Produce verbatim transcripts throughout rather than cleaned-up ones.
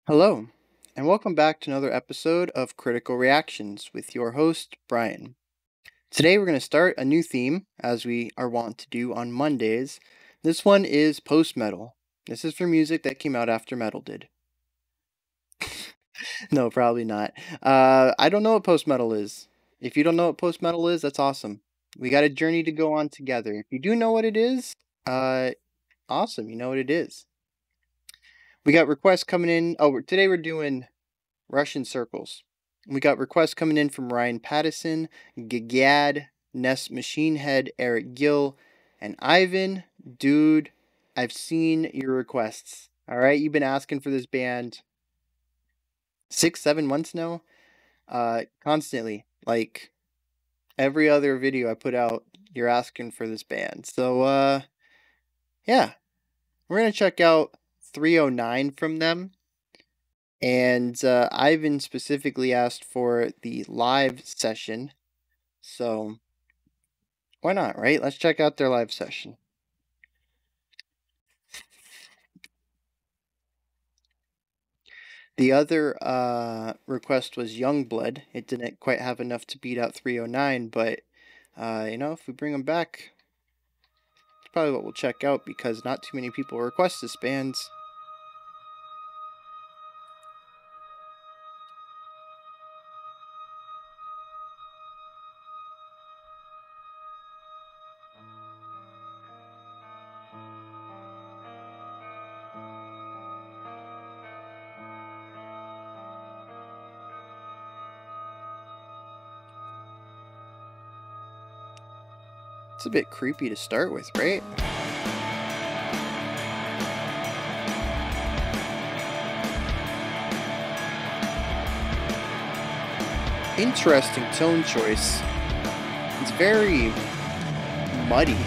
Hello, and welcome back to another episode of Critical Reactions with your host, Bryan. Today we're going to start a new theme, as we are wont to do on Mondays. This one is post-metal. This is for music that came out after metal did. No, probably not. Uh, I don't know what post-metal is. If you don't know what post-metal is, that's awesome. We got a journey to go on together. If you do know what it is, uh, awesome, you know what it is. We got requests coming in. Oh, today we're doing Russian circles. We got requests coming in from Ryan Pattison, Gagad, Ness Machine Head, Eric Gill, and Ivan. Dude, I've seen your requests. All right, you've been asking for this band six, seven months now, uh, constantly. Like every other video I put out, you're asking for this band. So, uh, yeah, we're gonna check out three oh nine from them. And uh, Ivan specifically asked for the live session. So why not, right? Let's check out their live session. The other uh, request was Youngblood. It didn't quite have enough to beat out three oh nine, but uh, you know, if we bring them back, it's probably what we'll check out because not too many people request this band. It's a bit creepy to start with, right? Interesting tone choice. It's very muddy.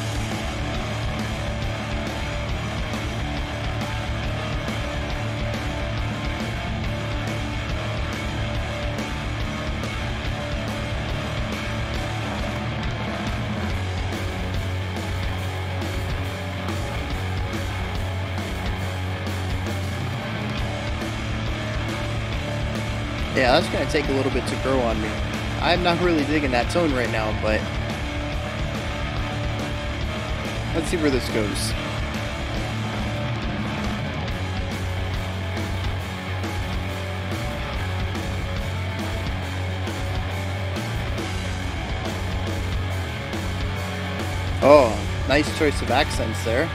Yeah, that's gonna take a little bit to grow on me. I'm not really digging that tone right now, but let's see where this goes. Oh, nice choice of accents there.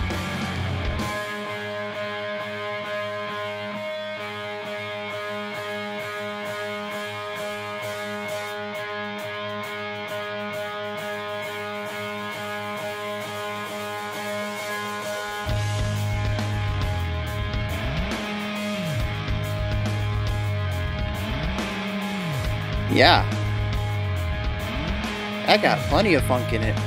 Yeah. That got plenty of funk in it.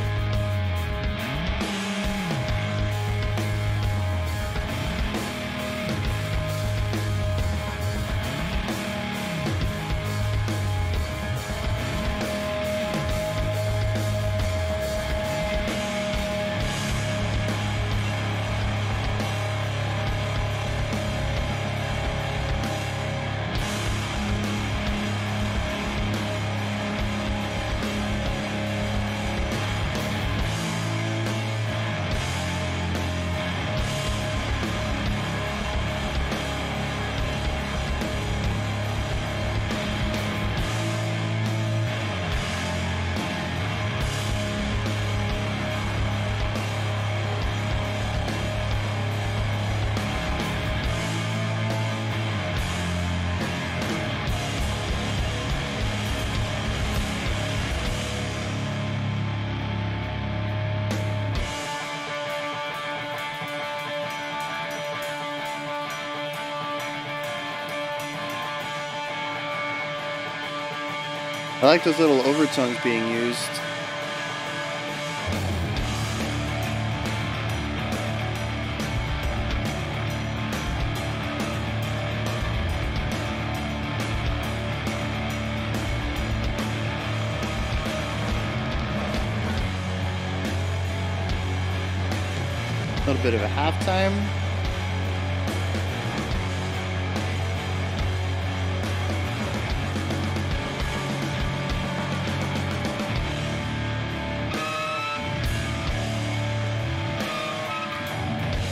I like those little overtones being used. A little bit of a halftime.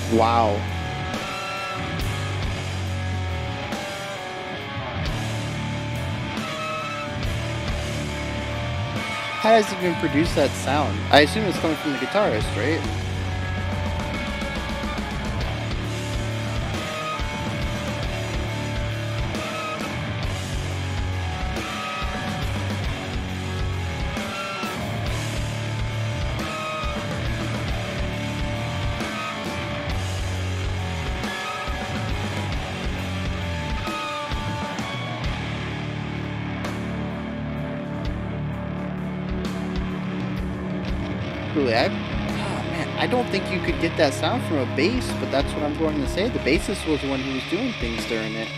Wow. How does it even produce that sound? I assume it's coming from the guitarist, right? Really, I, oh man, I don't think you could get that sound from a bass, but that's what I'm going to say. The bassist was the one who was doing things during it.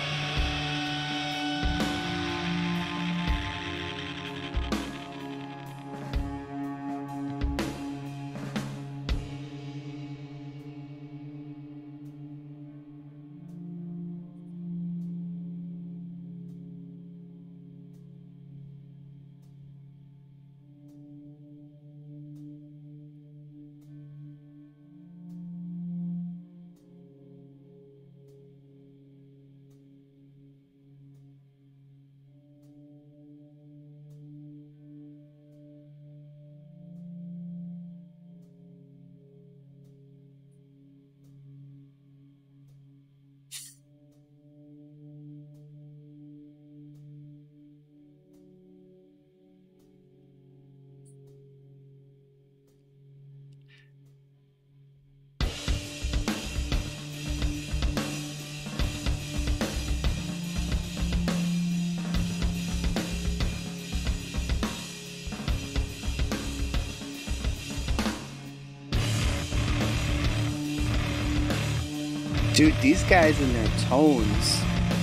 Dude, these guys and their tones.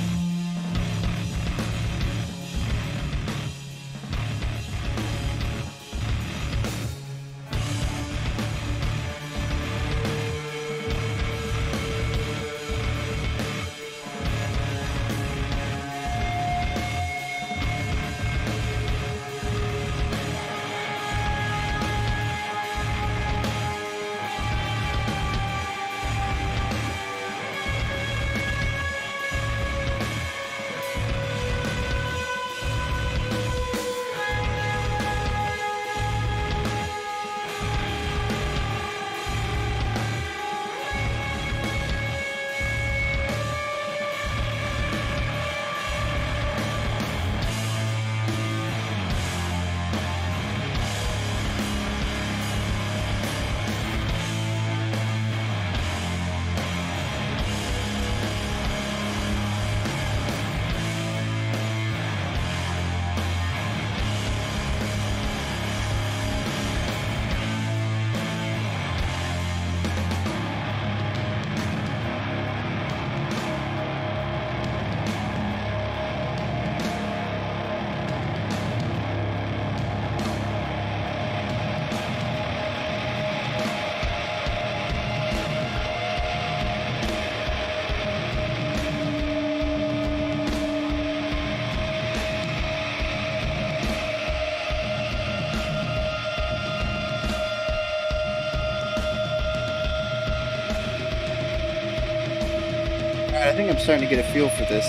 I think I'm starting to get a feel for this.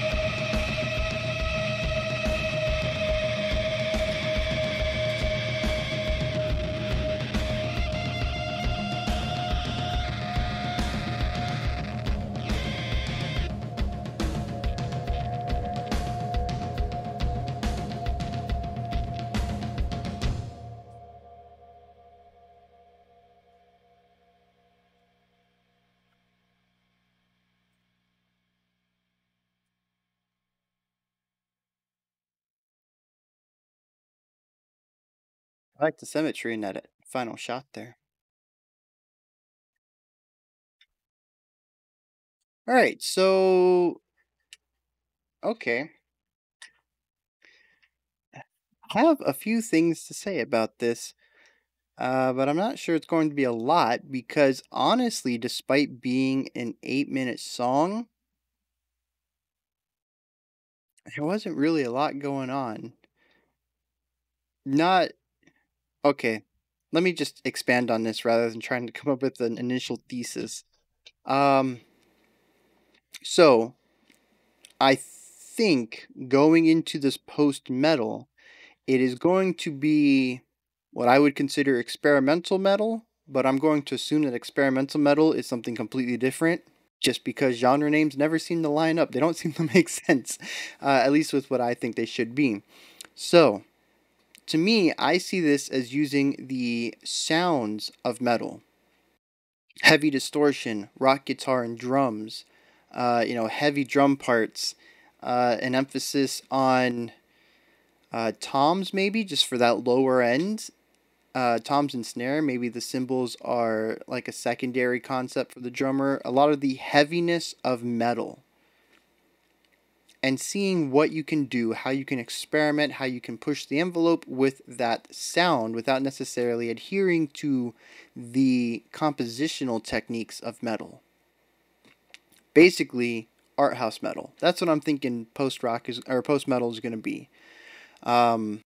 I like the symmetry in that final shot there. All right, so okay. I have a few things to say about this, uh, but I'm not sure it's going to be a lot because honestly, despite being an eight minute song, there wasn't really a lot going on. Not okay. let me just expand on this rather than trying to come up with an initial thesis. Um, so I think going into this post metal, it is going to be what I would consider experimental metal, but I'm going to assume that experimental metal is something completely different just because genre names never seem to line up. They don't seem to make sense, uh, at least with what I think they should be. So, to me, I see this as using the sounds of metal, heavy distortion, rock guitar, and drums, uh, you know, heavy drum parts, uh, an emphasis on uh, toms, maybe just for that lower end. Uh, toms and snare, maybe the cymbals are like a secondary concept for the drummer. A lot of the heaviness of metal and seeing what you can do, how you can experiment, how you can push the envelope with that sound without necessarily adhering to the compositional techniques of metal. Basically, art house metal. That's what I'm thinking post rock is or post metal is going to be. Um,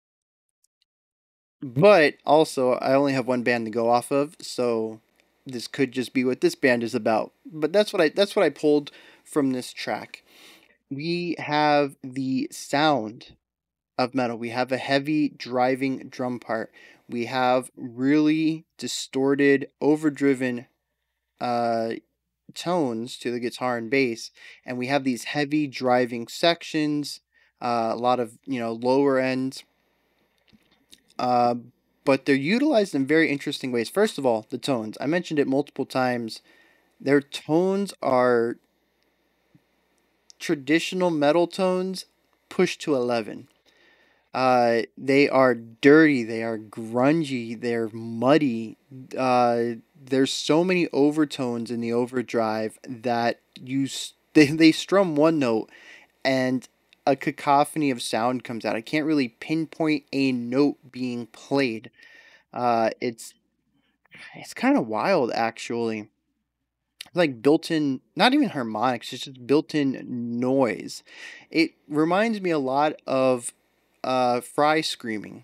but also, I only have one band to go off of, so this could just be what this band is about. But that's what I that's what I pulled from this track. We have the sound of metal. We have a heavy driving drum part. We have really distorted, overdriven uh, tones to the guitar and bass, and we have these heavy driving sections, uh, a lot of you know lower end, uh, but they're utilized in very interesting ways. First of all, the tones. I mentioned it multiple times. Their tones are traditional metal tones pushed to eleven. Uh, they are dirty. They are grungy. They're muddy. Uh, there's so many overtones in the overdrive that you s- they they strum one note and a cacophony of sound comes out. I can't really pinpoint a note being played. Uh, it's it's kind of wild actually. Like built-in, not even harmonics. It's just built-in noise. It reminds me a lot of uh, Fry screaming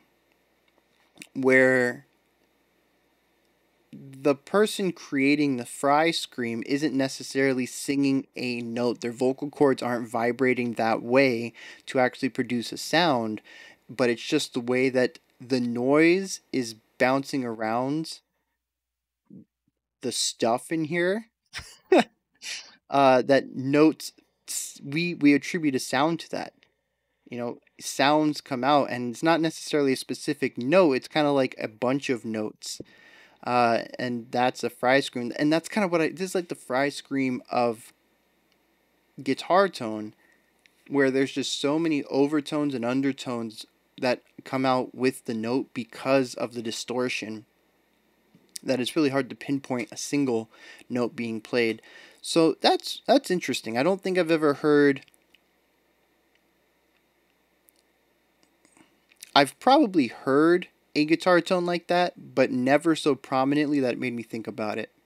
where the person creating the fry scream isn't necessarily singing a note. Their vocal cords aren't vibrating that way to actually produce a sound, but it's just the way that the noise is bouncing around the stuff in here. uh, that notes we we attribute a sound to that. You know, sounds come out, and it's not necessarily a specific note. It's kind of like a bunch of notes, uh, and that's a fry scream, and that's kind of what I. This is like the fry scream of guitar tone, where there's just so many overtones and undertones that come out with the note because of the distortion that it's really hard to pinpoint a single note being played. So that's that's interesting. I don't think I've ever heard. I've probably heard a guitar tone like that, but never so prominently that it made me think about it.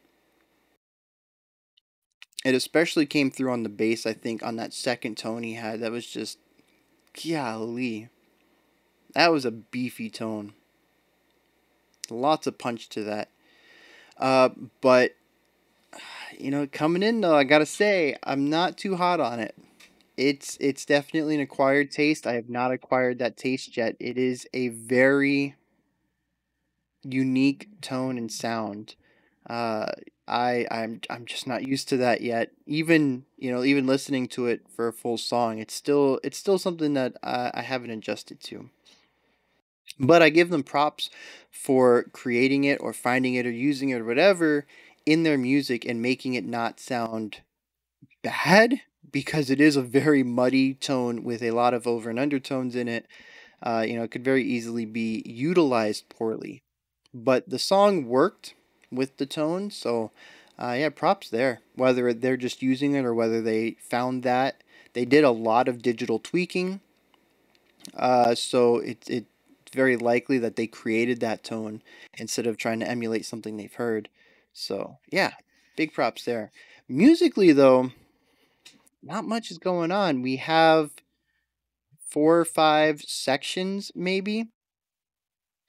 It especially came through on the bass, I think, on that second tone he had. That was just, golly. That was a beefy tone. Lots of punch to that. Uh, but, you know, coming in though, I gotta say, I'm not too hot on it. It's it's definitely an acquired taste. I have not acquired that taste yet. It is a very unique tone and sound. Uh, I I'm I'm just not used to that yet. Even you know even listening to it for a full song, it's still it's still something that I, I haven't adjusted to. But I give them props for creating it or finding it or using it or whatever in their music and making it not sound bad because it is a very muddy tone with a lot of over and undertones in it. Uh, you know, it could very easily be utilized poorly. But the song worked with the tone, so uh, yeah, props there. Whether they're just using it or whether they found that they did a lot of digital tweaking, uh, so it it it's very likely that they created that tone instead of trying to emulate something they've heard. So yeah, big props there. Musically though, not much is going on. We have four or five sections maybe,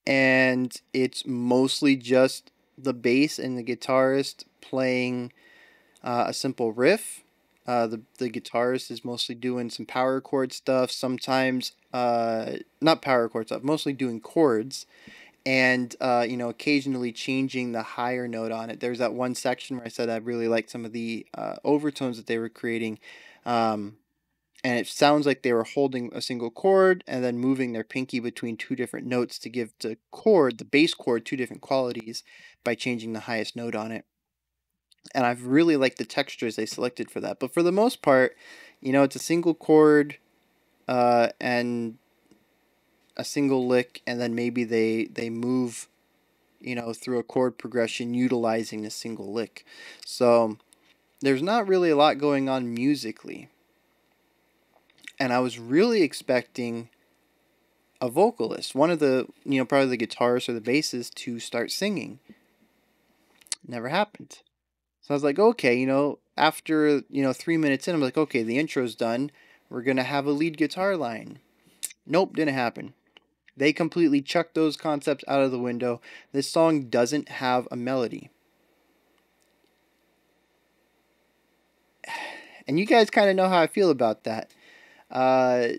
and it's mostly just the bass and the guitarist playing uh, a simple riff. Uh, the the guitarist is mostly doing some power chord stuff. Sometimes, uh, not power chord stuff. Mostly doing chords, and uh, you know, occasionally changing the higher note on it. There's that one section where I said I really liked some of the uh, overtones that they were creating. Um, and it sounds like they were holding a single chord and then moving their pinky between two different notes to give the chord, the bass chord, two different qualities by changing the highest note on it. And I've really liked the textures they selected for that. But for the most part, you know, it's a single chord uh, and a single lick, and then maybe they they move, you know, through a chord progression utilizing the single lick. So there's not really a lot going on musically. And I was really expecting a vocalist, one of the, you know, probably the guitarist or the bassist, to start singing. Never happened. So I was like, okay, you know, after, you know, three minutes in, I'm like, okay, the intro's done. We're going to have a lead guitar line. Nope, didn't happen. They completely chucked those concepts out of the window. This song doesn't have a melody. And you guys kind of know how I feel about that. Uh,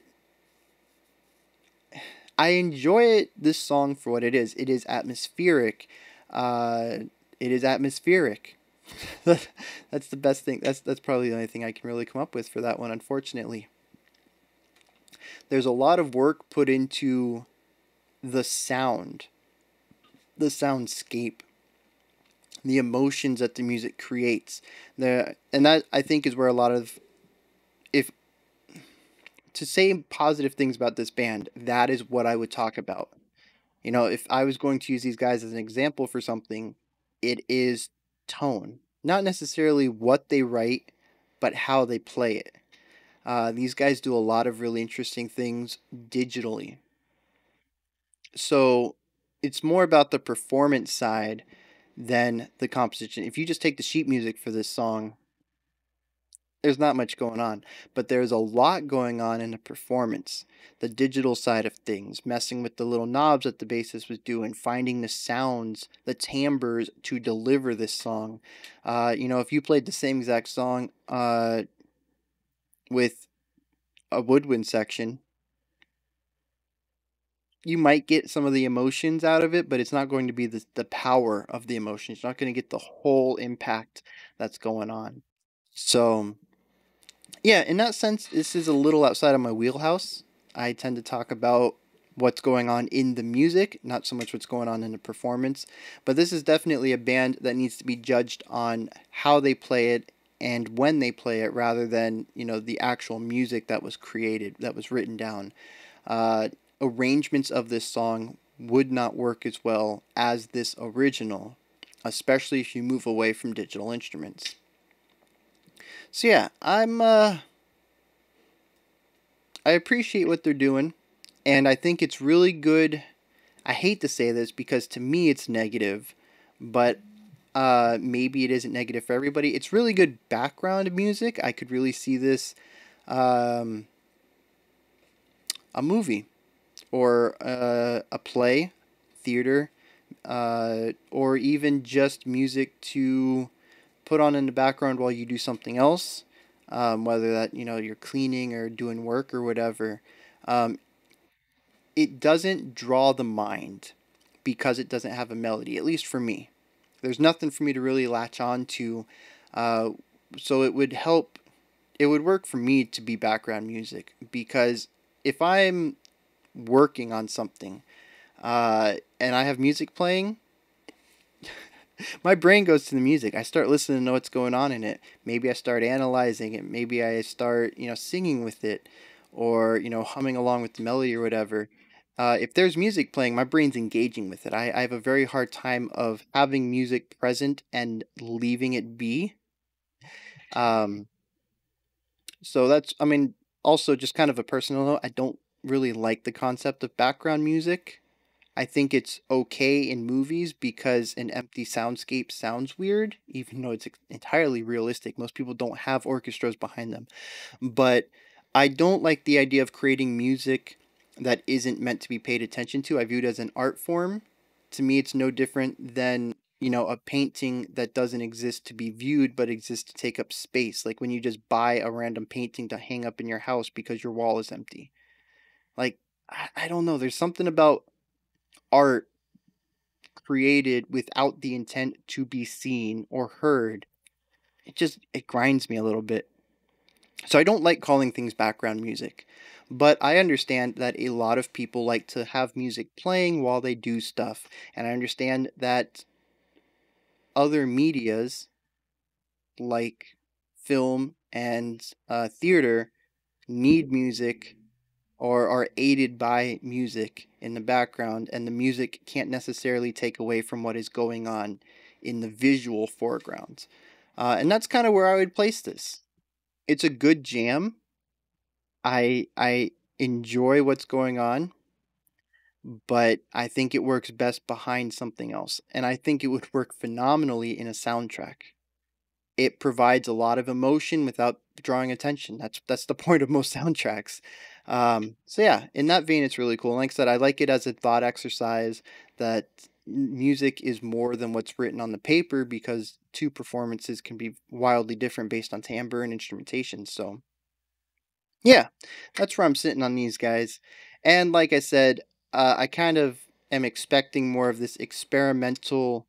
I enjoy it, this song for what it is. It is atmospheric. Uh, it is atmospheric. That's the best thing. That's that's probably the only thing I can really come up with for that one, unfortunately. There's a lot of work put into the sound, the soundscape, the emotions that the music creates. The and that, I think, is where a lot of, if to say positive things about this band, that is what I would talk about. You know, if I was going to use these guys as an example for something, it is tone. Not necessarily what they write, but how they play it. Uh, these guys do a lot of really interesting things digitally. So it's more about the performance side than the composition. If you just take the sheet music for this song, there's not much going on, but there's a lot going on in the performance, the digital side of things, messing with the little knobs that the bassist was doing, finding the sounds, the timbres to deliver this song. Uh, you know, if you played the same exact song uh, with a woodwind section, you might get some of the emotions out of it, but it's not going to be the, the power of the emotions. You're not going to get the whole impact that's going on. So yeah, in that sense, this is a little outside of my wheelhouse. I tend to talk about what's going on in the music, not so much what's going on in the performance. But this is definitely a band that needs to be judged on how they play it and when they play it, rather than, you know, the actual music that was created, that was written down. Uh, arrangements of this song would not work as well as this original, especially if you move away from digital instruments. So yeah, I'm uh I appreciate what they're doing, and I think it's really good. I hate to say this because to me it's negative, but uh maybe it isn't negative for everybody. It's really good background music. I could really see this um a movie or uh, a play, theater, uh, or even just music to put on in the background while you do something else, um, whether that, you know, you're cleaning or doing work or whatever. Um, it doesn't draw the mind because it doesn't have a melody, at least for me. There's nothing for me to really latch on to, uh, so it would help, it would work for me to be background music, because if I'm working on something uh, and I have music playing, my brain goes to the music. I start listening to what's going on in it. Maybe I start analyzing it. Maybe I start, you know, singing with it, or, you know, humming along with the melody or whatever. Uh, if there's music playing, my brain's engaging with it. I, I have a very hard time of having music present and leaving it be. Um, so that's, I mean, also just kind of a personal note, I don't really like the concept of background music. I think it's okay in movies because an empty soundscape sounds weird, even though it's entirely realistic. Most people don't have orchestras behind them. But I don't like the idea of creating music that isn't meant to be paid attention to. I view it as an art form. To me, it's no different than, you know, a painting that doesn't exist to be viewed, but exists to take up space. Like when you just buy a random painting to hang up in your house because your wall is empty. Like, I, I don't know. There's something about art created without the intent to be seen or heard. It just, it grinds me a little bit. So I don't like calling things background music, but I understand that a lot of people like to have music playing while they do stuff, and I understand that other medias like film and uh, theater need music or are aided by music in the background, and the music can't necessarily take away from what is going on in the visual foreground. Uh, and that's kind of where I would place this. It's a good jam. I I enjoy what's going on, but I think it works best behind something else. And I think it would work phenomenally in a soundtrack. It provides a lot of emotion without drawing attention. That's that's the point of most soundtracks. Um, so yeah, in that vein, it's really cool. Like I said, I like it as a thought exercise that music is more than what's written on the paper because two performances can be wildly different based on timbre and instrumentation. So yeah, that's where I'm sitting on these guys. And like I said, uh, I kind of am expecting more of this experimental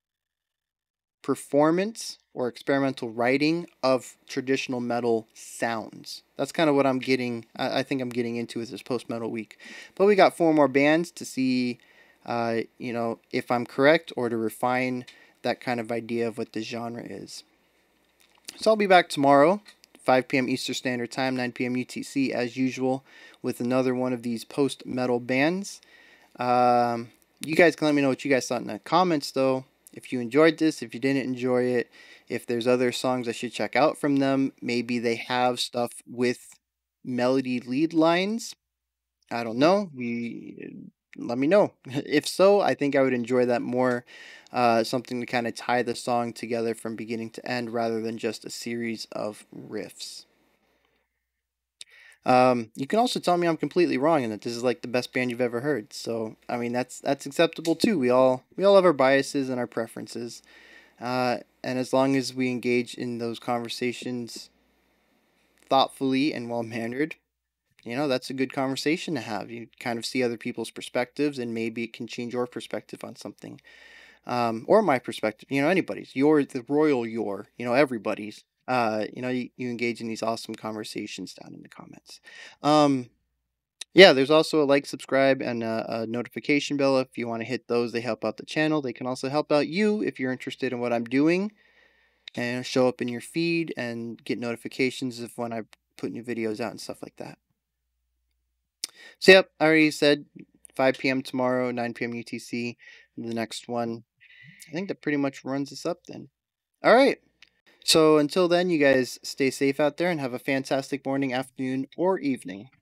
performance or experimental writing of traditional metal sounds. That's kind of what I'm getting. I, I think I'm getting into with this post metal week. But we got four more bands to see, uh, you know, if I'm correct or to refine that kind of idea of what the genre is. So I'll be back tomorrow, five p m. Eastern Standard Time, nine p m. U T C, as usual, with another one of these post metal bands. Um, you guys can let me know what you guys thought in the comments, though. If you enjoyed this, if you didn't enjoy it, if there's other songs I should check out from them, maybe they have stuff with melody lead lines. I don't know. We let me know. If so, I think I would enjoy that more. Uh, something to kind of tie the song together from beginning to end rather than just a series of riffs. Um, you can also tell me I'm completely wrong and that this is like the best band you've ever heard. So, I mean, that's that's acceptable too. We all we all have our biases and our preferences. Uh, and as long as we engage in those conversations thoughtfully and well mannered, you know, that's a good conversation to have. You kind of see other people's perspectives, and maybe it can change your perspective on something, um, or my perspective. You know, anybody's. Your the royal your. You know, everybody's. Uh, you know, you, you engage in these awesome conversations down in the comments. Um, yeah, there's also a like, subscribe, and a, a notification bell. If you want to hit those, they help out the channel. They can also help out you if you're interested in what I'm doing and show up in your feed and get notifications of when I put new videos out and stuff like that. So, yep, I already said five p m tomorrow, nine p m. U T C. The next one. I think that pretty much runs us up then. All right. So, until then, you guys stay safe out there and have a fantastic morning, afternoon, or evening.